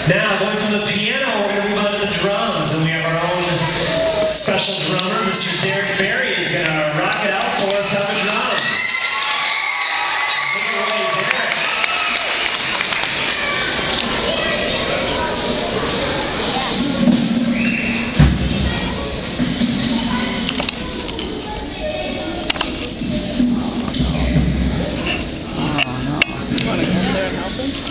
Now, going from the piano, we're going to move on to the drums, and we have our own special drummer, Mr. Derek Berry, is going to rock it out for us on the drums. Take it away, Derek. Oh no, you want to go up there and help him?